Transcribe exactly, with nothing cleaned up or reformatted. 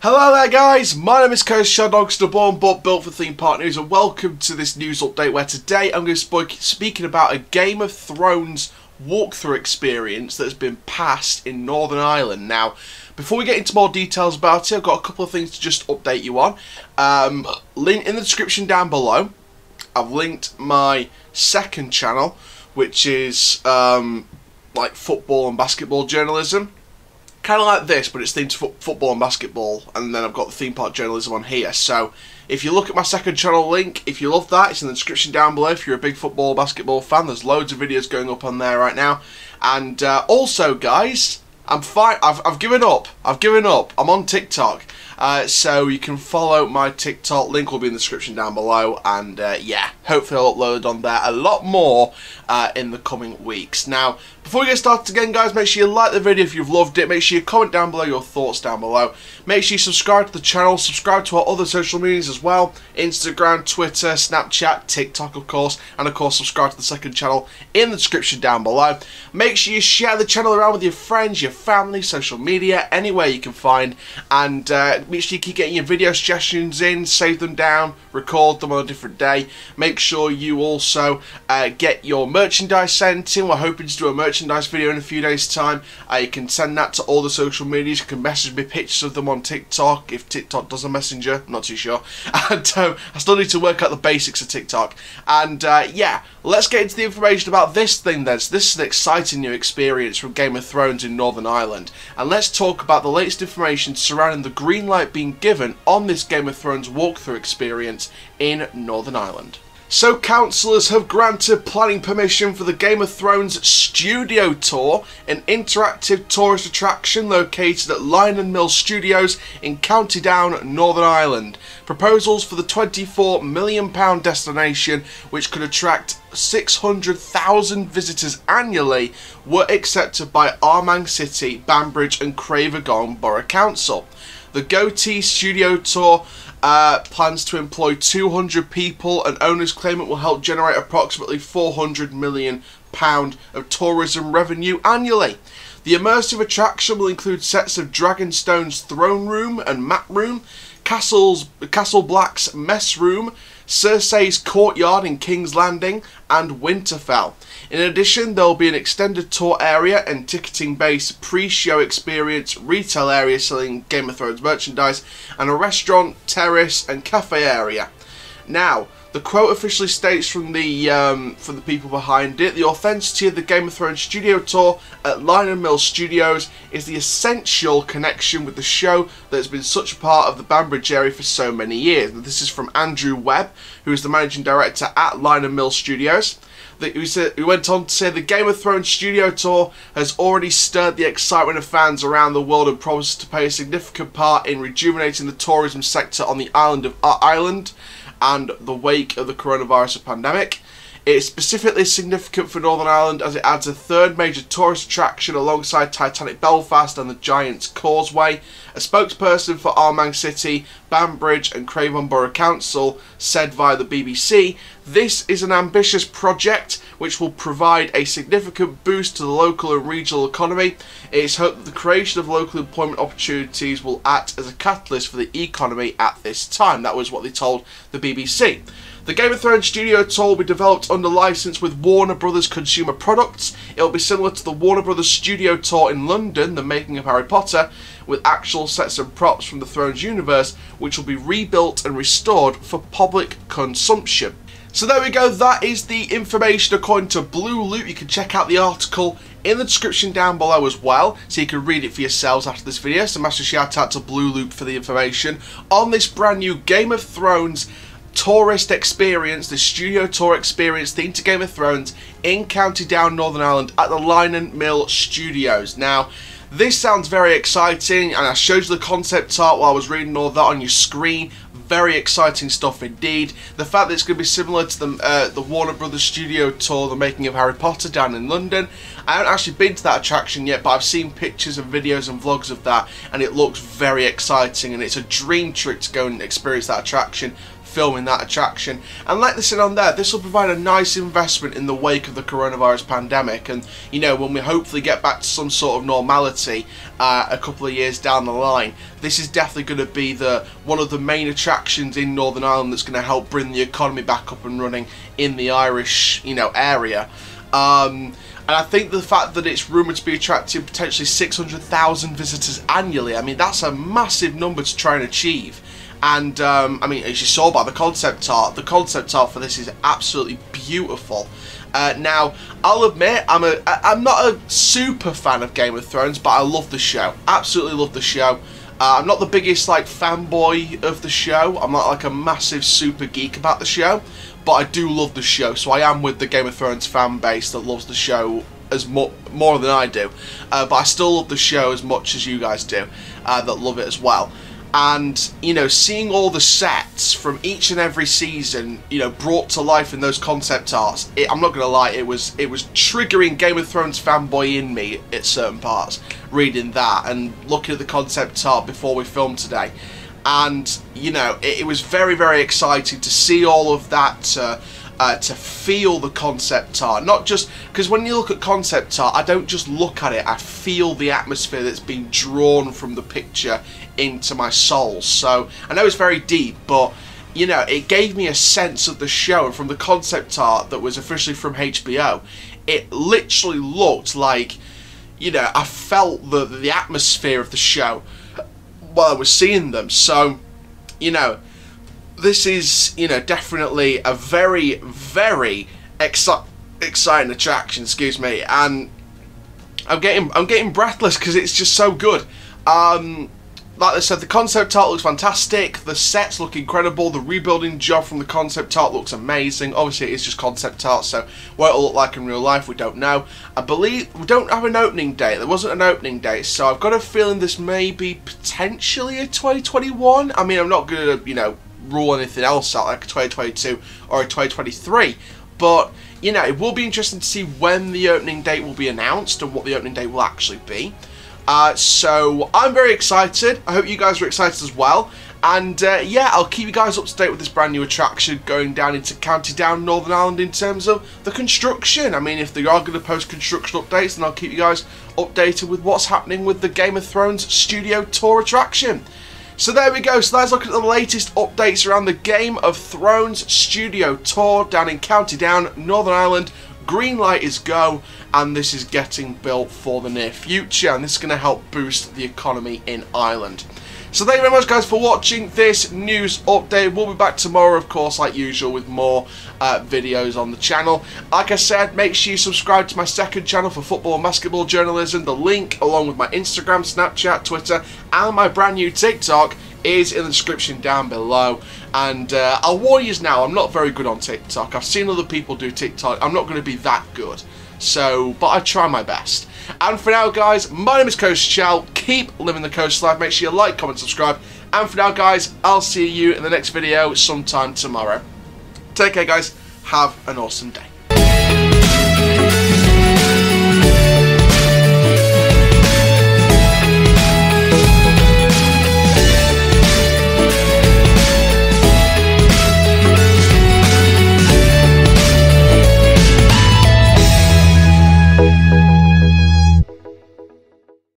Hello there guys, my name is Coach Shadogster, born but built for theme park news, and welcome to this news update where today I'm going to be speaking about a Game of Thrones walkthrough experience that has been passed in Northern Ireland. Now, before we get into more details about it, I've got a couple of things to just update you on. Um, link in the description down below, I've linked my second channel, which is um, like football and basketball journalism. Kind of like this, but it's themed to football and basketball, and then I've got the theme park journalism on here. So if you look at my second channel link, if you love that, it's in the description down below. If you're a big football basketball fan, there's loads of videos going up on there right now. And uh, also guys, I'm fine. I've, I've given up. I've given up. I'm on TikTok. Uh, so you can follow my TikTok, link will be in the description down below, and uh, yeah, hopefully I'll upload on there a lot more uh, in the coming weeks. Now, before we get started again guys, make sure you like the video if you've loved it, make sure you comment down below your thoughts down below, make sure you subscribe to the channel, subscribe to our other social medias as well, Instagram, Twitter, Snapchat, TikTok of course, and of course subscribe to the second channel in the description down below. Make sure you share the channel around with your friends, your family, social media, anywhere you can find, and uh, make sure you keep getting your video suggestions in, save them down, record them on a different day. Make sure you also uh, get your merchandise sent in. We're hoping to do a merchandise video in a few days time. Uh, you can send that to all the social medias. You can message me pictures of them on TikTok if TikTok does a messenger, I'm not too sure. And um, I still need to work out the basics of TikTok. And uh, yeah, let's get into the information about this thing then. So this is an exciting new experience from Game of Thrones in Northern Ireland, and let's talk about the latest information surrounding the green light being given on this Game of Thrones walkthrough experience in Northern Ireland. So councillors have granted planning permission for the Game of Thrones Studio Tour, an interactive tourist attraction located at Lion and Mill Studios in County Down, Northern Ireland. Proposals for the twenty-four million pound destination, which could attract six hundred thousand visitors annually, were accepted by Armagh City, Banbridge and Craigavon Borough Council. The GoTee Studio Tour uh, plans to employ two hundred people, and owners claim it will help generate approximately four hundred million pounds of tourism revenue annually. The immersive attraction will include sets of Dragonstone's Throne Room and Map Room, Castle's, Castle Black's Mess Room, Cersei's Courtyard in King's Landing, and Winterfell. In addition, there will be an extended tour area and ticketing-based pre-show experience, retail area selling Game of Thrones merchandise, and a restaurant, terrace and cafe area. Now, the quote officially states from the um, from the people behind it: the authenticity of the Game of Thrones Studio Tour at Lion and Mill Studios is the essential connection with the show that has been such a part of the Banbridge area for so many years. And this is from Andrew Webb, who is the managing director at Lion and Mill Studios. Who, said, who went on to say the Game of Thrones Studio Tour has already stirred the excitement of fans around the world and promises to play a significant part in rejuvenating the tourism sector on the island of Ireland and the wake of the coronavirus pandemic. It is specifically significant for Northern Ireland as it adds a third major tourist attraction alongside Titanic Belfast and the Giant's Causeway. A spokesperson for Armagh City, Banbridge and Craigavon Borough Council said via the B B C, "This is an ambitious project which will provide a significant boost to the local and regional economy. It is hoped that the creation of local employment opportunities will act as a catalyst for the economy at this time." That was what they told the B B C. The Game of Thrones Studio Tour will be developed under license with Warner Brothers Consumer Products. It will be similar to the Warner Brothers Studio Tour in London, The Making of Harry Potter, with actual sets and props from the Thrones universe, which will be rebuilt and restored for public consumption. So there we go, that is the information according to Blue Loop. You can check out the article in the description down below as well, so you can read it for yourselves after this video. So massive shout out to Blue Loop for the information on this brand new Game of Thrones tourist experience, the studio tour experience themed to Game of Thrones in County Down, Northern Ireland at the Lion and Mill Studios. Now, this sounds very exciting, and I showed you the concept art while I was reading all that on your screen. Very exciting stuff indeed. The fact that it's going to be similar to the, uh, the Warner Brothers Studio Tour, The Making of Harry Potter down in London. I haven't actually been to that attraction yet, but I've seen pictures and videos and vlogs of that, and it looks very exciting, and it's a dream trick to go and experience that attraction. filming that attraction. And like they said on there, this will provide a nice investment in the wake of the coronavirus pandemic, and you know, when we hopefully get back to some sort of normality uh, a couple of years down the line, this is definitely going to be the one of the main attractions in Northern Ireland that's going to help bring the economy back up and running in the Irish, you know, area. Um, and I think the fact that it's rumoured to be attracting potentially six hundred thousand visitors annually, I mean, that's a massive number to try and achieve. And, um, I mean, as you saw by the concept art, the concept art for this is absolutely beautiful. Uh, now, I'll admit, I'm a, I'm not a super fan of Game of Thrones, but I love the show. Absolutely love the show. Uh, I'm not the biggest, like, fanboy of the show. I'm not, like, a massive super geek about the show. But I do love the show, so I am with the Game of Thrones fan base that loves the show as mo more than I do. Uh, but I still love the show as much as you guys do, uh, that love it as well. And, you know, seeing all the sets from each and every season, you know, brought to life in those concept arts, it, I'm not going to lie, it was it was triggering Game of Thrones fanboy in me at certain parts, reading that and looking at the concept art before we filmed today. And, you know, it, it was very, very exciting to see all of that, uh, uh, to feel the concept art. Not just, because when you look at concept art, I don't just look at it, I feel the atmosphere that's being drawn from the picture into my soul. So I know it's very deep, but you know, it gave me a sense of the show. And from the concept art that was officially from H B O, it literally looked like, you know, I felt the the atmosphere of the show while I was seeing them. So, you know, this is, you know, definitely a very, very exci exciting attraction, excuse me, and I'm getting I'm getting breathless because it's just so good. Um Like I said, the concept art looks fantastic, the sets look incredible, the rebuilding job from the concept art looks amazing. Obviously it's just concept art, so what it'll look like in real life we don't know. I believe we don't have an opening date, there wasn't an opening date, so I've got a feeling this may be potentially a twenty twenty-one. I mean, I'm not going to, you know, rule anything else out like a twenty twenty-two or a twenty twenty-three, but, you know, it will be interesting to see when the opening date will be announced and what the opening date will actually be. Uh, so I'm very excited. I hope you guys are excited as well. And uh, yeah, I'll keep you guys up to date with this brand new attraction going down into County Down, Northern Ireland, in terms of the construction. I mean, if they are going to post construction updates, then I'll keep you guys updated with what's happening with the Game of Thrones studio tour attraction. So there we go. So let's look at the latest updates around the Game of Thrones studio tour down in County Down, Northern Ireland. Green light is go, and this is getting built for the near future, and this is going to help boost the economy in Ireland. So thank you very much, guys, for watching this news update. We'll be back tomorrow, of course, like usual, with more uh, videos on the channel. Like I said, make sure you subscribe to my second channel for football and basketball journalism. The link, along with my Instagram, Snapchat, Twitter, and my brand new TikTok, is in the description down below. And uh, I'll warn you now, I'm not very good on TikTok. I've seen other people do TikTok. I'm not going to be that good. So, but I try my best. And for now, guys, my name is Coast Chal. Keep living the coast life. Make sure you like, comment, subscribe. And for now, guys, I'll see you in the next video sometime tomorrow. Take care, guys. Have an awesome day.